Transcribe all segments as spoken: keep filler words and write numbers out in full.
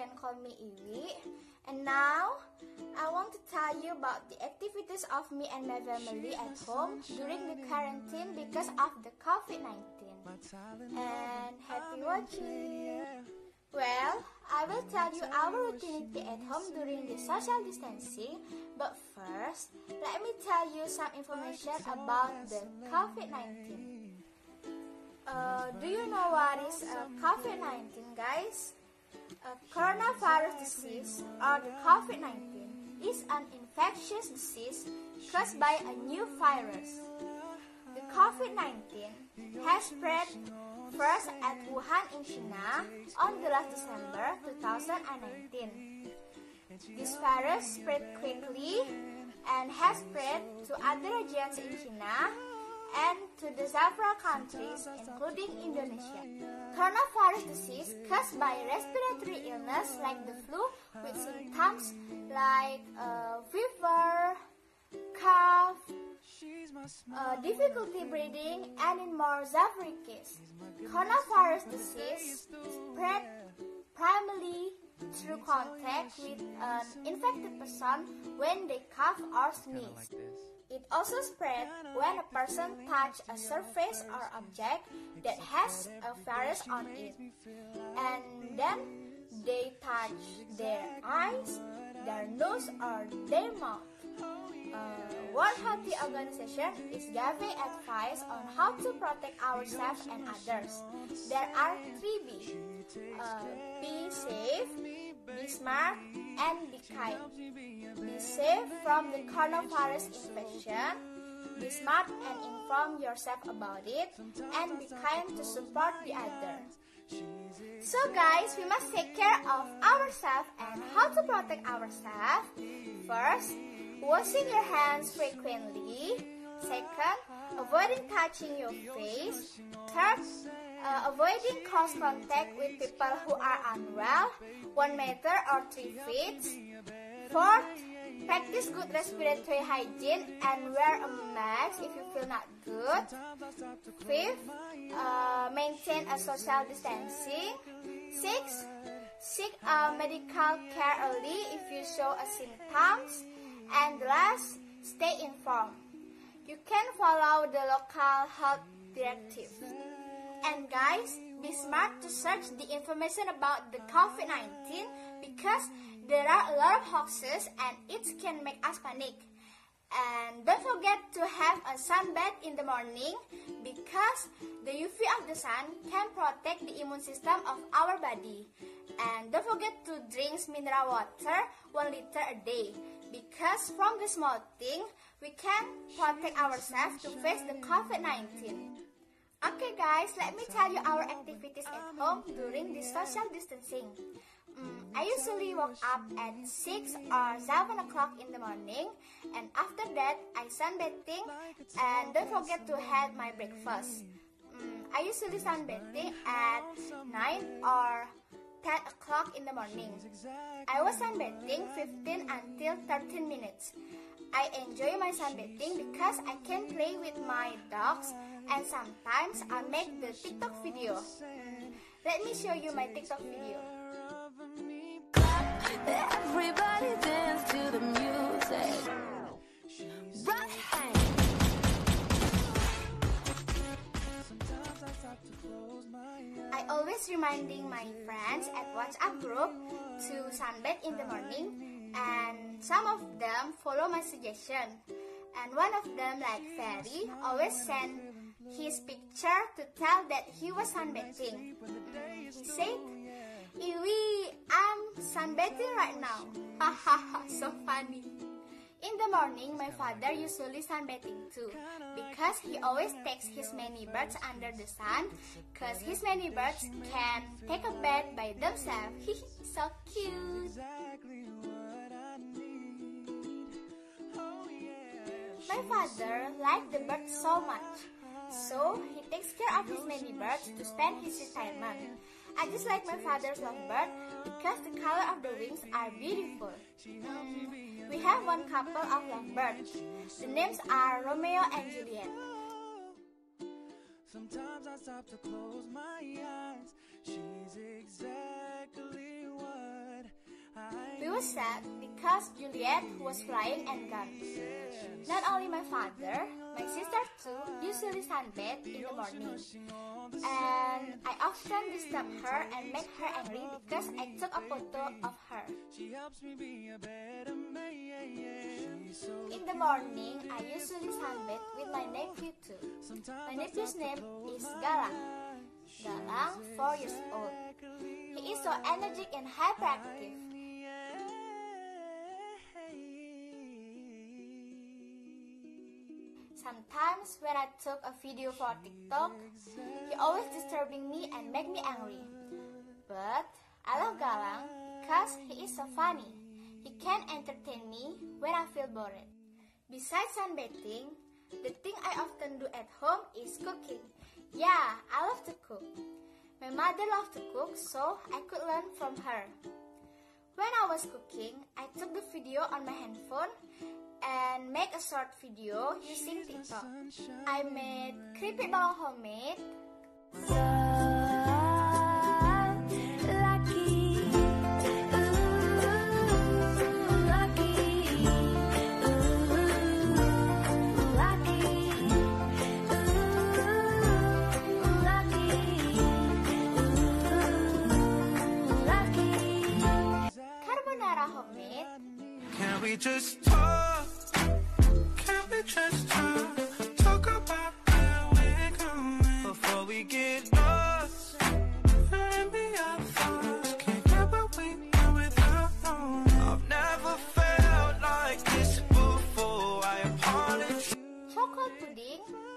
can call me Iwi. And now, I want to tell you about the activities of me and my family at home during the quarantine because of the COVID nineteen. And happy watching! Well, I will tell you our routine at home during the social distancing, but first, let me tell you some information about the COVID nineteen. Uh, do you know what is uh, COVID nineteen, guys? Uh, coronavirus disease, or the COVID nineteen, is an infectious disease caused by a new virus. The COVID nineteen has spread first at Wuhan in China on the last December two thousand nineteen. This virus spread quickly and has spread to other regions in China and to the several countries, including Indonesia. Coronavirus disease caused by respiratory illness like the flu with symptoms like uh, fever, cough, uh, difficulty breathing, and in more severe cases. Coronavirus disease spread primarily through contact with an infected person when they cough or sneeze. It also spreads when a person touches a surface or object that has a virus on it, and then they touch their eyes, their nose, or their mouth. Uh, World Health Organization is giving advice on how to protect ourselves and others. There are three B. Uh, be safe, be smart, and be kind. Be safe from the coronavirus infection, be smart and inform yourself about it, and be kind to support the other. So guys, we must take care of ourselves and how to protect ourselves. First, washing your hands frequently. Second, avoiding touching your face. Third, uh, avoiding close contact with people who are unwell, one meter or three feet. Fourth, practice good respiratory hygiene and wear a mask if you feel not good. Fifth, uh, maintain a social distancing. Sixth, seek uh, medical care early if you show a symptoms. And last, stay informed. You can follow the local health directives. And guys, be smart to search the information about the COVID nineteen because there are a lot of hoaxes and it can make us panic. And don't forget to have a sunbath in the morning because the U V of the sun can protect the immune system of our body. And don't forget to drink mineral water one liter a day because from the small thing we can protect ourselves to face the COVID nineteen. Okay guys, let me tell you our activities at home during this social distancing. Um, I usually wake up at six or seven o'clock in the morning, and after that I sunbathing and don't forget to have my breakfast. Um, I usually sunbathing at nine or ten o'clock in the morning. I was sunbathing fifteen until thirteen minutes. I enjoy my sunbathing because I can play with my dogs and sometimes I make the TikTok video. Let me show you my TikTok video. Everybody dance to the music. Right. I always reminding my friends at WhatsApp group to sunbathe in the morning, and some of them follow my suggestion. And one of them, like Ferry, always send his picture to tell that he was sunbathing. He said, "Iwi, I'm sunbathing right now." Hahaha, so funny. In the morning, my father usually sunbathing too because he always takes his many birds under the sun because his many birds can take a bath by themselves. So cute. My father likes the birds so much, so he takes care of his many birds to spend his retirement. I just like my father's lovebird because the color of the wings are beautiful. Um, we have one couple of lovebirds. The names are Romeo and Juliet. Sometimes I stop to close my eyes. She's exactly what We were sad because Juliet was flying and gone. Not only my father, my sister too usually sunbathe in the morning. And I often disturb her and make her angry because I took a photo of her. In the morning, I usually sunbathe with my nephew too. My nephew's name is Galang. Galang, four years old. He is so energetic and hyperactive. Sometimes when I took a video for TikTok, he always disturbing me and make me angry. But I love Galang because he is so funny. He can entertain me when I feel bored. Besides sunbathing, the thing I often do at home is cooking. Yeah, I love to cook. My mother loved to cook, so I could learn from her. When I was cooking, I took the video on my handphone and make a short video using TikTok. I made keripik bawang homemade, So lucky, ooh, lucky, ooh, lucky, ooh, lucky, ooh, lucky. carbonara homemade, Can we just talk? Can we just talk? Talk about where we're going before we get lost. And be our thoughts. Can't get what we want without knowing. I've never felt like this before. I apologize. chocolate pudding,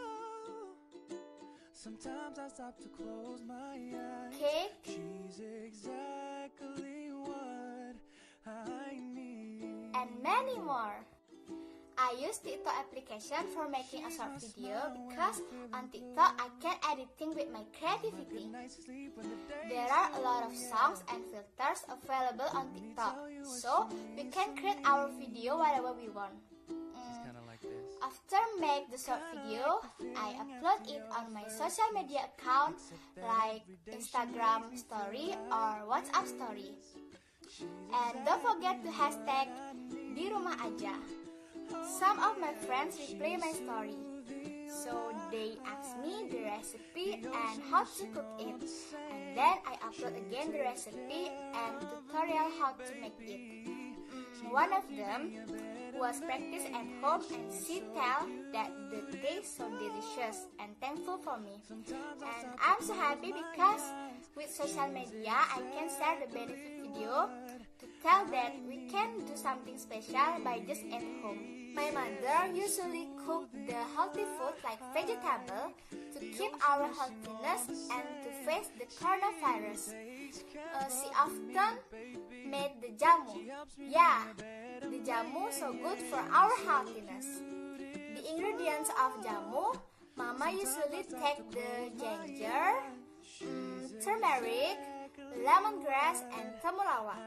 Sometimes I stop to close my eyes. cake, She's exactly what I need. and many more. I use TikTok application for making a short video because on TikTok I can editing with my creativity. There are a lot of songs and filters available on TikTok, so we can create our video whatever we want. Mm, After make the short video, I upload it on my social media account like Instagram story or WhatsApp story. And don't forget to hashtag di rumah aja. Some of my friends replay my story, so they ask me the recipe and how to cook it, and then I upload again the recipe and tutorial how to make it. Mm, one of them was practice at home and she tell that the taste so delicious and thankful for me. And I'm so happy because with social media I can share the benefit video to tell that we can do something special by just at home. My mother usually cook the healthy food like vegetable to keep our healthiness and to face the coronavirus. Uh, she often made the jamu. Yeah, the jamu so good for our healthiness. The ingredients of jamu, Mama usually take the ginger, um, turmeric, lemongrass, and temulawak.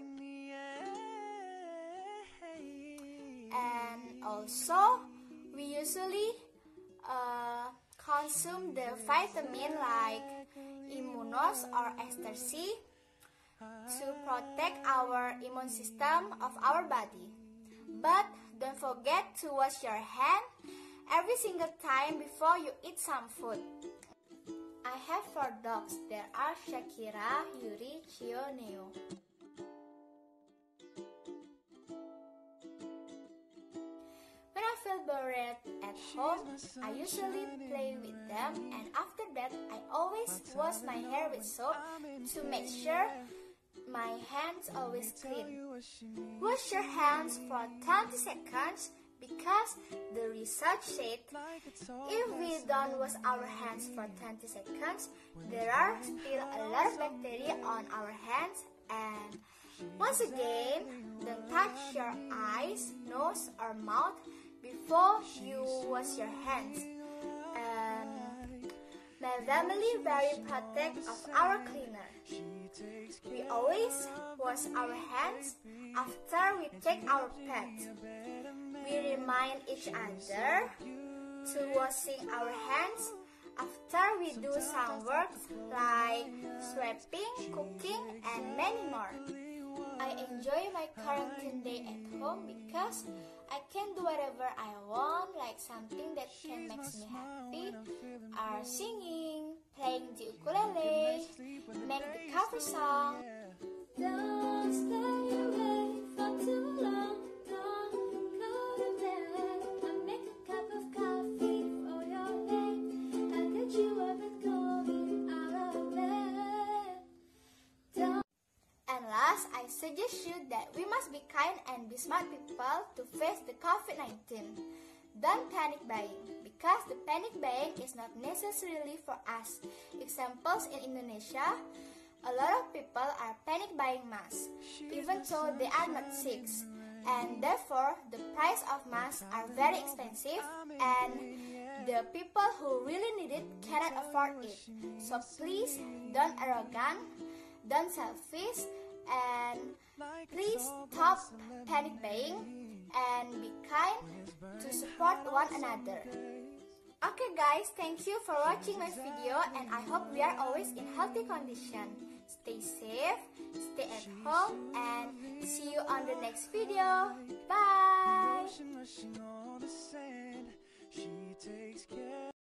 And also, we usually uh, consume the vitamin like Immunos or Ester C to protect our immune system of our body. But don't forget to wash your hand every single time before you eat some food. I have four dogs. There are Shakira, Yuri, Chio, Neo. When I feel bored at home, I usually play with them, and after that, I always wash my hair with soap to make sure my hands always clean. Wash your hands for twenty seconds because the research said if we don't wash our hands for twenty seconds, there are still a lot of bacteria on our hands. And once again, don't touch your eyes, nose, or mouth before you wash your hands. And my family very protect of our cleaner. We always wash our hands after we take our pets. We remind each other to washing our hands after we do some work like sweeping, cooking, and many more. I enjoy my quarantine day at home because I can do whatever I want, like something that can make me happy, are singing, playing the ukulele, make the cover song. Don't stay away for too long. Don't go to bed. I'll make a cup of coffee for your head. I'll get you up and going out of bed. Don't. And last, I suggest you that we must be kind and be smart people to face the COVID nineteen. Don't panic buying, because the panic buying is not necessarily for us. Examples in Indonesia, a lot of people are panic buying masks, even though they are not sick, and therefore the price of masks are very expensive, and the people who really need it cannot afford it. So please don't arrogant, don't selfish, and please stop panic buying and be kind to support one another. Okay guys, thank you for watching my video, and I hope we are always in healthy condition. Stay safe, stay at home, and see you on the next video. Bye!